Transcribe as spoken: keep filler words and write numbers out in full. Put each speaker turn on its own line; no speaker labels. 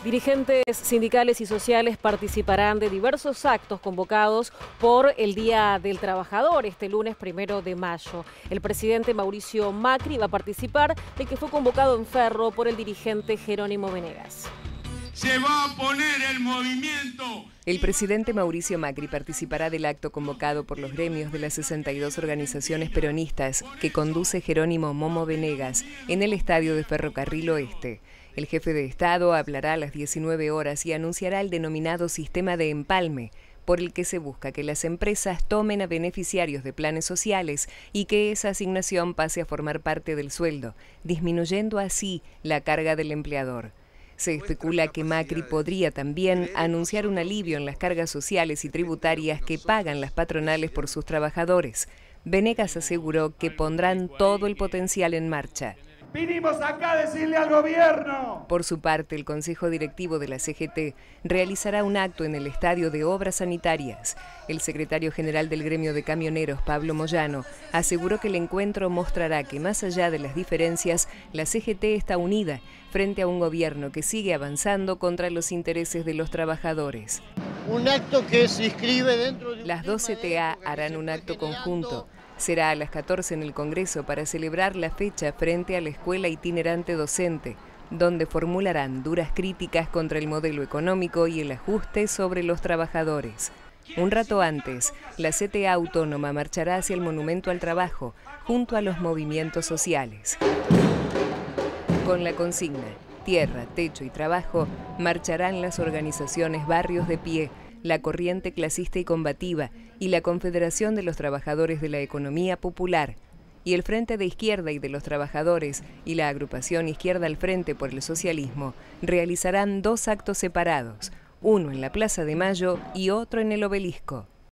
Dirigentes sindicales y sociales participarán de diversos actos convocados por el Día del Trabajador este lunes primero de mayo. El presidente Mauricio Macri va a participar del que fue convocado en Ferro por el dirigente Jerónimo Venegas.
Se va a poner el movimiento.
El presidente Mauricio Macri participará del acto convocado por los gremios de las sesenta y dos organizaciones peronistas que conduce Jerónimo Momo Venegas en el estadio de Ferrocarril Oeste. El jefe de Estado hablará a las diecinueve horas y anunciará el denominado sistema de empalme, por el que se busca que las empresas tomen a beneficiarios de planes sociales y que esa asignación pase a formar parte del sueldo, disminuyendo así la carga del empleador. Se especula que Macri podría también anunciar un alivio en las cargas sociales y tributarias que pagan las patronales por sus trabajadores. Venegas aseguró que pondrán todo el potencial en marcha.
Vinimos acá a decirle al gobierno.
Por su parte, el Consejo Directivo de la C G T realizará un acto en el Estadio de Obras Sanitarias. El secretario general del gremio de camioneros, Pablo Moyano, aseguró que el encuentro mostrará que más allá de las diferencias, la C G T está unida frente a un gobierno que sigue avanzando contra los intereses de los trabajadores.
Un acto que se inscribe dentro de...
Las dos C T A harán un acto conjunto. Será a las catorce en el Congreso para celebrar la fecha frente a la Escuela Itinerante Docente, donde formularán duras críticas contra el modelo económico y el ajuste sobre los trabajadores. Un rato antes, la C T A Autónoma marchará hacia el Monumento al Trabajo, junto a los movimientos sociales. Con la consigna Tierra, Techo y Trabajo, marcharán las organizaciones Barrios de Pie, la Corriente Clasista y Combativa y la Confederación de los Trabajadores de la Economía Popular, y el Frente de Izquierda y de los Trabajadores y la agrupación Izquierda al Frente por el Socialismo realizarán dos actos separados, uno en la Plaza de Mayo y otro en el Obelisco.